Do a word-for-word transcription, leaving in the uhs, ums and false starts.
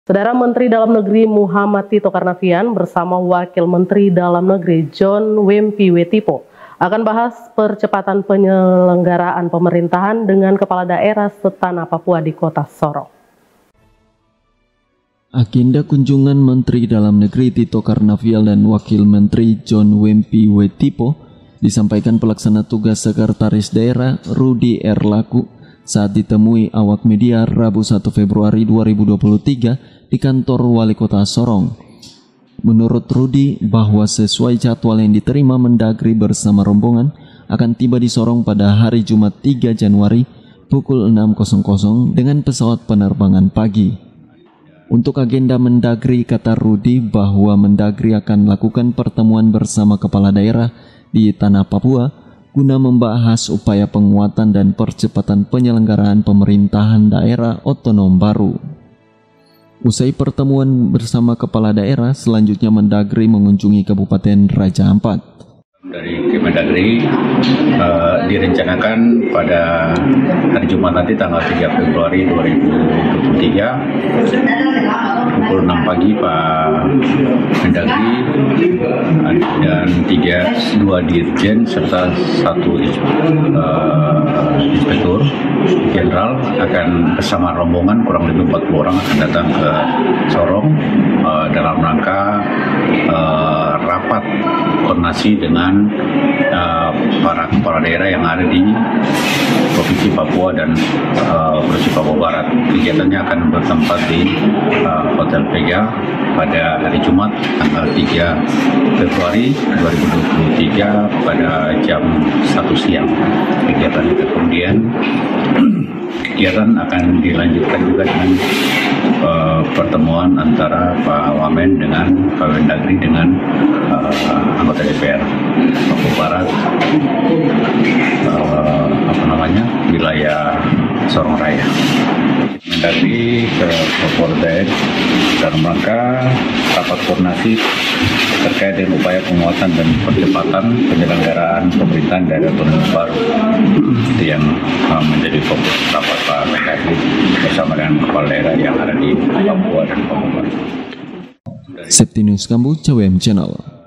Saudara Menteri Dalam Negeri Muhammad Tito Karnavian bersama Wakil Menteri Dalam Negeri John Wempi Wetipo akan bahas percepatan penyelenggaraan pemerintahan dengan Kepala Daerah setanah Papua di Kota Sorong. Agenda kunjungan Menteri Dalam Negeri Tito Karnavian dan Wakil Menteri John Wempi Wetipo disampaikan pelaksana tugas Sekretaris Daerah Rudy Erlaku saat ditemui awak media Rabu satu Februari dua ribu dua puluh tiga di kantor Wali Kota Sorong. Menurut Rudy, bahwa sesuai jadwal yang diterima, Mendagri bersama rombongan akan tiba di Sorong pada hari Jumat tiga Januari pukul enam dengan pesawat penerbangan pagi. Untuk agenda Mendagri, kata Rudy bahwa Mendagri akan melakukan pertemuan bersama kepala daerah di tanah Papua guna membahas upaya penguatan dan percepatan penyelenggaraan pemerintahan daerah otonom baru. Usai pertemuan bersama kepala daerah, selanjutnya Mendagri mengunjungi Kabupaten Raja Ampat. Dari Kemendagri uh, direncanakan pada hari Jumat nanti tanggal tiga Februari dua ribu dua puluh tiga pukul enam pagi Pak Mendagri dan tiga dua dirjen serta satu uh, inspektur jenderal akan bersama rombongan kurang lebih empat puluh orang akan datang ke Sorong uh, dalam rangka uh, rapat koordinasi dengan uh, para kepala daerah yang ada di Provinsi Papua dan uh, Provinsi Papua Barat. Kegiatannya akan bertempat di uh, Hotel Vega pada hari Jumat tanggal tiga Februari dua ribu dua puluh tiga pada jam satu siang. Kegiatan itu kemudian kegiatan akan dilanjutkan juga dengan uh, pertemuan antara Pak Wamen dengan Pak Mendagri dengan uh, anggota D P R Papua Barat, uh, apa namanya wilayah Sorong Raya. Mendagri ke Papua Barat dalam rangka rapat koordinasi terkait dengan upaya penguatan dan percepatan penyelenggaraan pemerintahan daerah otonom baru. Itu yang uh, menjadi fokus rapat Pak Mendagri bersama dengan kepala daerah yang ada di Papua dan Papua Barat. Septinus Kambu, C W M Channel.